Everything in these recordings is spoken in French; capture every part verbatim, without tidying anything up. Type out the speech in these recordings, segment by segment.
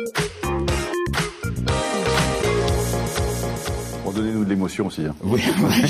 Donnez-nous de l'émotion aussi. Hein. Oui,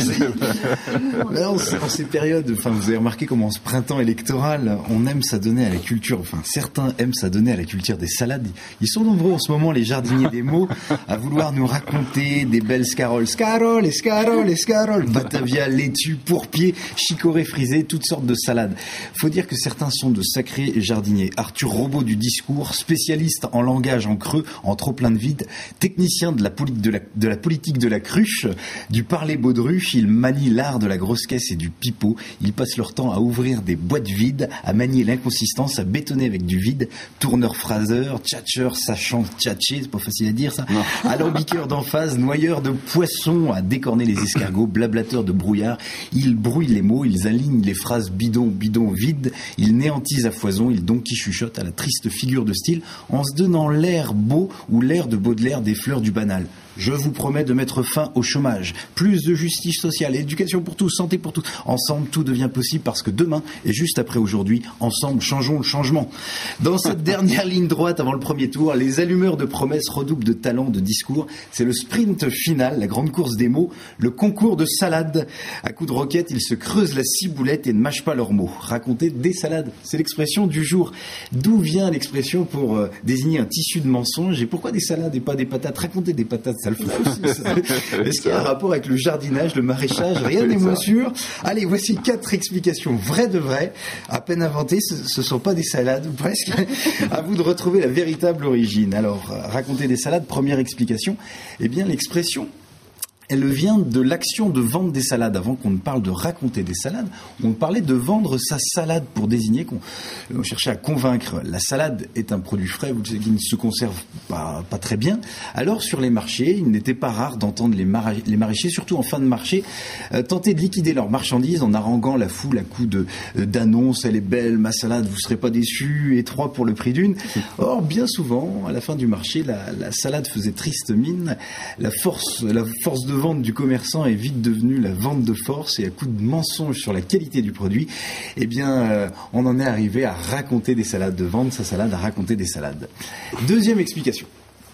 ouais, en, en ces périodes, enfin, vous avez remarqué comment en ce printemps électoral, on aime s'adonner à la culture, enfin, certains aiment s'adonner à la culture des salades. Ils sont nombreux en ce moment, les jardiniers des mots, à vouloir nous raconter des belles scaroles. Scaroles, escaroles, escaroles, batavia, laitue, pourpier, chicorée frisée, toutes sortes de salades. Faut dire que certains sont de sacrés jardiniers. Arthur Robot du discours, spécialiste en langage en creux, en trop plein de vide, technicien de la, poli- de la, de la politique de la cruche, du parler baudruche, ils manient l'art de la grosse caisse et du pipeau. Ils passent leur temps à ouvrir des boîtes vides, à manier l'inconsistance, à bétonner avec du vide. Tourneur phraseur, tchatcheur, sachant tchatcher, c'est pas facile à dire ça. Non. Alambiqueur d'emphase, noyeur de poissons, à décorner les escargots, blablateur de brouillard. Ils brouillent les mots, ils alignent les phrases bidon, bidon, vide. Ils néantisent à foison, ils donc qui chuchotent à la triste figure de style en se donnant l'air beau ou l'air de Baudelaire des fleurs du banal. Je vous promets de mettre fin au chômage, plus de justice sociale, éducation pour tous, santé pour tous. Ensemble, tout devient possible parce que demain et juste après aujourd'hui, ensemble, changeons le changement. Dans cette dernière ligne droite avant le premier tour, les allumeurs de promesses redoublent de talent, de discours. C'est le sprint final, la grande course des mots, le concours de salades. À coups de roquette, ils se creusent la ciboulette et ne mâchent pas leurs mots. Raconter des salades, c'est l'expression du jour. D'où vient l'expression pour euh, désigner un tissu de mensonge et pourquoi des salades et pas des patates? Raconter des patates, ça le fait aussi, ça. Est-ce qu'il y a un rapport avec le jardinage, le maraîchage? Rien n'est moins sûr. Allez, voici quatre explications vraies de vraies, à peine inventées. Ce ne sont pas des salades, ou presque. À vous de retrouver la véritable origine. Alors, raconter des salades, première explication. Eh bien, l'expression, elle vient de l'action de vendre des salades. Avant qu'on ne parle de raconter des salades, on parlait de vendre sa salade pour désigner qu'on on cherchait à convaincre. La salade est un produit frais, vous savez, qui ne se conserve pas, pas très bien. Alors sur les marchés, il n'était pas rare d'entendre les, mara- les maraîchers, surtout en fin de marché, euh, tenter de liquider leurs marchandises en haranguant la foule à coups de, euh, d'annonces. Elle est belle, ma salade, vous ne serez pas déçus, et trois pour le prix d'une. Or, bien souvent, à la fin du marché, la, la salade faisait triste mine. La force, la force de vente du commerçant est vite devenue la vente de force, et à coup de mensonges sur la qualité du produit, eh bien, euh, on en est arrivé à raconter des salades, de vendre sa salade à raconter des salades. Deuxième explication.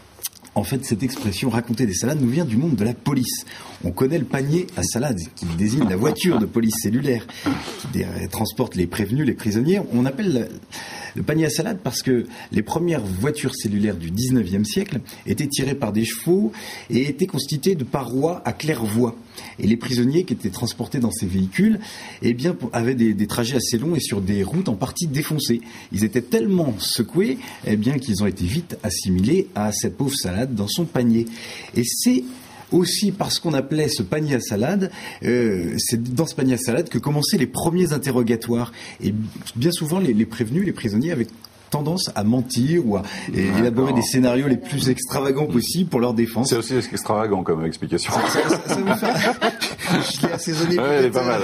En fait, cette expression « raconter des salades » nous vient du monde de la police. On connaît le panier à salade, qui désigne la voiture de police cellulaire, qui transporte les prévenus, les prisonniers. On appelle le panier à salade parce que les premières voitures cellulaires du dix-neuvième siècle étaient tirées par des chevaux et étaient constituées de parois à claire-voie. Et les prisonniers qui étaient transportés dans ces véhicules, eh bien, avaient des, des trajets assez longs et sur des routes en partie défoncées. Ils étaient tellement secoués, eh bien, qu'ils ont été vite assimilés à cette pauvre salade dans son panier. Et c'est aussi parce qu'on appelait ce panier à salade, euh, c'est dans ce panier à salade que commençaient les premiers interrogatoires. Et bien souvent, les, les prévenus, les prisonniers avaient tendance à mentir ou à et élaborer des scénarios les plus extravagants possibles pour leur défense. C'est aussi extravagant comme explication. Ça, ça, ça, ça vous fait... Je l'ai assaisonné. Ouais, elle est pas mal.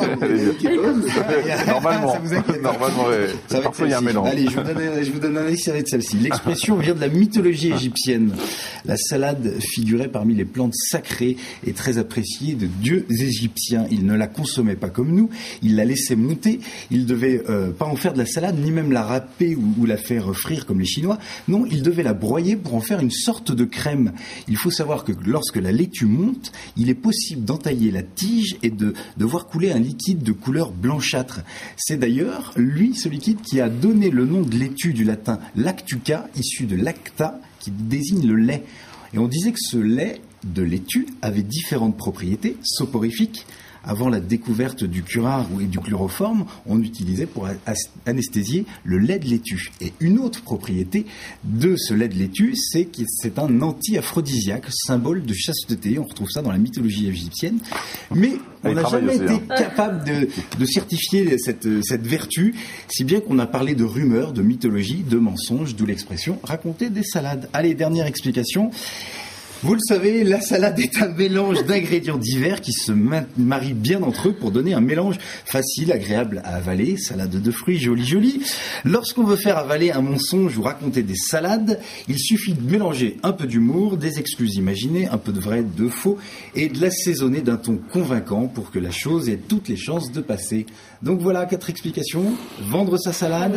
Normalement, ça vous inquiète. Normalement, ouais. Ça va Parfois il y a un mélange. Allez, je vous donne, je vous donne un extrait de celle-ci. L'expression vient de la mythologie égyptienne. La salade figurait parmi les plantes sacrées et très appréciées de dieux égyptiens. Ils ne la consommaient pas comme nous, ils la laissaient monter. Ils ne devaient euh, pas en faire de la salade, ni même la râper ou ou la faire frire comme les Chinois. Non, ils devaient la broyer pour en faire une sorte de crème. Il faut savoir que lorsque la laitue monte, il est possible d'entailler la tige et de, de voir couler un liquide de couleur blanchâtre. C'est d'ailleurs, lui, ce liquide qui a donné le nom de laitue du latin lactuca, issu de lacta, qui désigne le lait. Et on disait que ce lait de laitue avait différentes propriétés soporifiques. Avant la découverte du curare et du chloroforme, on utilisait pour anesthésier le lait de laitue. Et une autre propriété de ce lait de laitue, c'est que c'est un anti-aphrodisiaque, symbole de chasteté. On retrouve ça dans la mythologie égyptienne. Mais on n'a jamais été hein. capable de, de certifier cette, cette vertu, si bien qu'on a parlé de rumeurs, de mythologie, de mensonges, d'où l'expression « raconter des salades ». Allez, dernière explication. Vous le savez, la salade est un mélange d'ingrédients divers qui se marient bien entre eux pour donner un mélange facile, agréable à avaler. Salade de fruits, jolie, jolie. Lorsqu'on veut faire avaler un mensonge ou raconter des salades, il suffit de mélanger un peu d'humour, des excuses imaginées, un peu de vrai, de faux, et de l'assaisonner d'un ton convaincant pour que la chose ait toutes les chances de passer. Donc voilà, quatre explications. Vendre sa salade,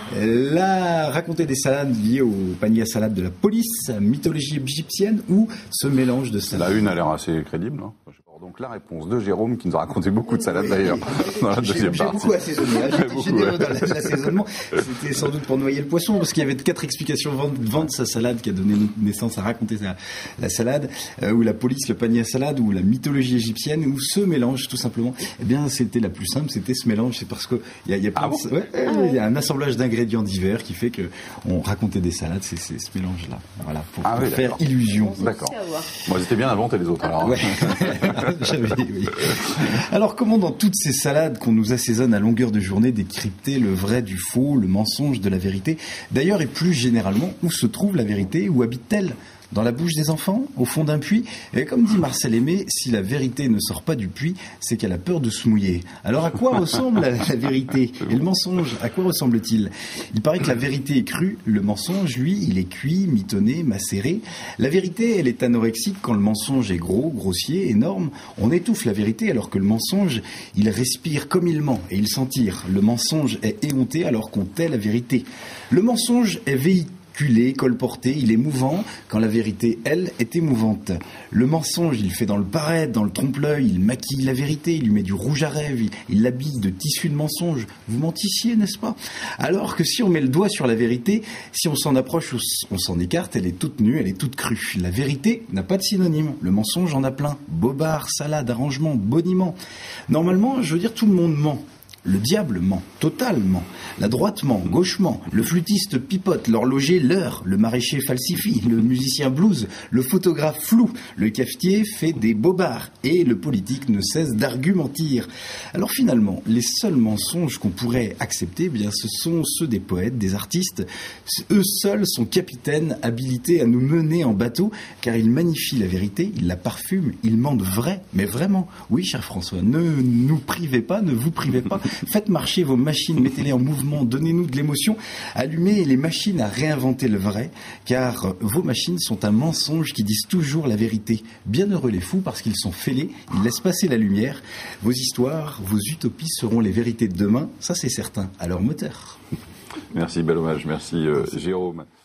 La raconter des salades liées au panier à salade de la police, mythologie égyptienne ou ce mélange de salades. La une a l'air assez crédible. Hein. Donc la réponse de Jérôme qui nous a raconté beaucoup de salades d'ailleurs dans la deuxième j'ai, partie. J'ai beaucoup assaisonné, hein. J'ai beaucoup, généreux ouais. dans l'assaisonnement. C'était sans doute pour noyer le poisson parce qu'il y avait quatre explications. Vendre, vendre sa salade qui a donné naissance à raconter sa, la salade, euh, ou la police, le panier à salade, ou la mythologie égyptienne, ou ce mélange tout simplement. Eh bien c'était la plus simple, c'était ce mélange. C'est parce que il y a, y a plein ah de, bon ouais, ah ouais. y a un assemblage d'ingrédients divers qui fait que on racontait des salades. C'est, c'est ce mélange-là. Voilà pour, ah pour oui, faire illusion. D'accord. Bon, ils étaient bien inventés les autres alors. Ouais. J'avais, oui. Alors comment dans toutes ces salades qu'on nous assaisonne à longueur de journée décrypter le vrai du faux, le mensonge de la vérité? D'ailleurs et plus généralement, où se trouve la vérité? Où habite-t-elle? Dans la bouche des enfants? Au fond d'un puits? Et comme dit Marcel Aimé, si la vérité ne sort pas du puits, c'est qu'elle a peur de se mouiller. Alors à quoi ressemble la, la vérité? Et le mensonge, à quoi ressemble-t-il? Il paraît que la vérité est crue, le mensonge, lui, il est cuit, mitonné, macéré. La vérité, elle est anorexique quand le mensonge est gros, grossier, énorme. On étouffe la vérité alors que le mensonge, il respire comme il ment et il s'en tire. Le mensonge est éhonté alors qu'on tait la vérité. Le mensonge est véhiculé, colporté, il est mouvant, quand la vérité, elle, est émouvante. Le mensonge, il fait dans le paraître, dans le trompe-l'œil, il maquille la vérité, il lui met du rouge à rêve, il, il l'habille de tissu de mensonge. Vous mentissiez, n'est-ce pas? Alors que si on met le doigt sur la vérité, si on s'en approche ou on s'en écarte, elle est toute nue, elle est toute crue. La vérité n'a pas de synonyme. Le mensonge en a plein. Bobard, salade, arrangement, boniment. Normalement, je veux dire, tout le monde ment. Le diable ment, totalement. La droite ment, gauche ment. Le flûtiste pipote, l'horloger leurre. Le maraîcher falsifie, le musicien blues. Le photographe floue. Le cafetier fait des bobards. Et le politique ne cesse d'argumentir. Alors finalement, les seuls mensonges qu'on pourrait accepter, eh bien, ce sont ceux des poètes, des artistes. Eux seuls sont capitaines habilités à nous mener en bateau, car ils magnifient la vérité, ils la parfument, ils mentent vrai, mais vraiment. Oui, cher François, ne nous privez pas, ne vous privez pas. Faites marcher vos machines, mettez-les en mouvement, donnez-nous de l'émotion, allumez les machines à réinventer le vrai, car vos machines sont un mensonge qui disent toujours la vérité. Bienheureux les fous parce qu'ils sont fêlés, ils laissent passer la lumière. Vos histoires, vos utopies seront les vérités de demain, ça c'est certain, à leur moteur. Merci, bel hommage, merci euh, Jérôme.